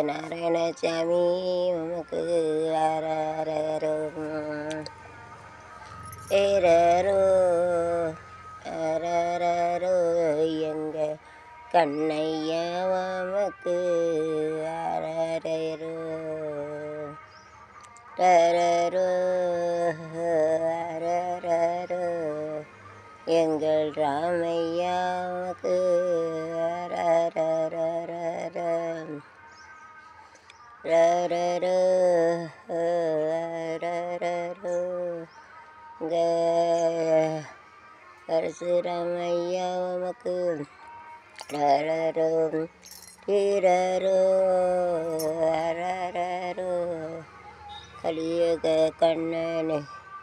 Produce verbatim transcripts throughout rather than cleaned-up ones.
நாராயணசாமி உமக்கு அரரரோ ஏரரோ அரரரோ எங்க கண்ணையா உமக்கு அரரரோ ரரரோ அரரரோ எங்கள் ராமையாவுக்கு அரரரரரம் ரரரோ அரரரோ க பரசுராமையா உமக்கு ரரரோ தீரரோ அரரரோ கலியுக கண்ணனே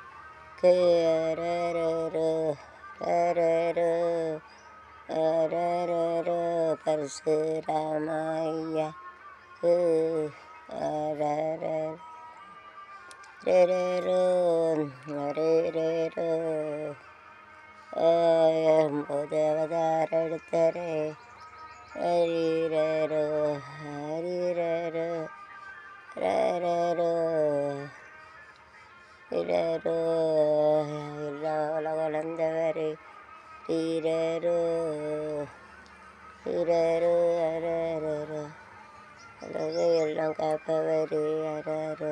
அரரரோ அரரரோ அரரரோ பரசுராமையா அரரரோ ரரரோ அரரரோ ஒன்பது அவதாரம் எடுத்தரே ஹரிரரோ ஹரிரரோ ரரரோ இரரோ எல்லா உலகளந்தவரே தீரரோ தீரரோ அரரரோ உலகை எல்லாம் காப்பவரே அரரோ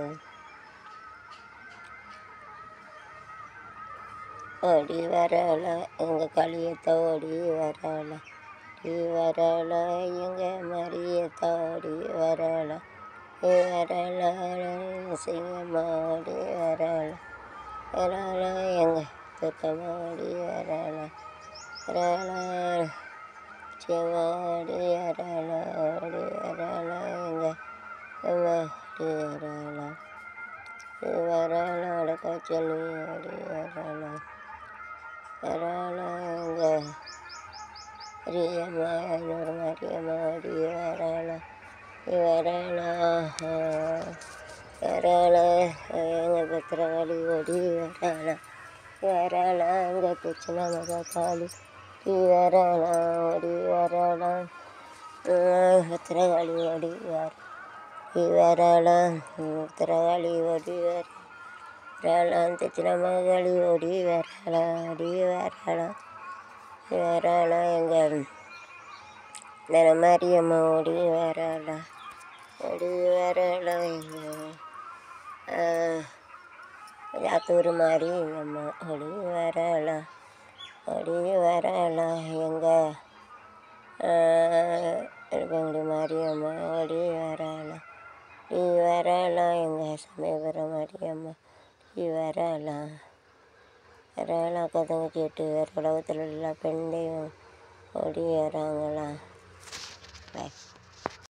ஓடி வரல எங்கள் களியத்தை ஓடி வரல நீ வரல எங்கள் மரியத்தை ஓடி வரல நீ வரல சிங்கமாடி வரல வரல எங்கள் துத்தமாடி வரல வரல சிவமாடி வரல ஓடி வரல எங்கள் மாடி வரல நீ வரல காய்ச்சல் ஓடி வரல வரல எங்கள் மரியம்மா இன்னொரு மரியம்மாடி வரல வரல வரல எங்கள் பத்திரகாளி ஓடி வரல வரல எங்கள் பிரச்சனை மகாளி வரல ஓடி வரல பத்திரகாளி ஓடி வர வரல பத்திரகாளி ஓடி வர வரல பிரச்சனை மகாளி ஓடி வரல ஓடி வரல வரல எங்கள் மரியம்மா ஓடி வரல ஓடி வரல எங்கள் யாத்தூர் மாரியம்மா ஓடி வரல ஓடி வரல எங்கள் எங்கள் மாரியம்மா ஓடி வரல நீ வரல எங்கள் சமயபுரம் மாரியம்மா நீ வரல வரல கதங்க கேட்டு வேறு உலகத்தில் உள்ள பெண்டையும் ஓடி வராங்களா பாய்.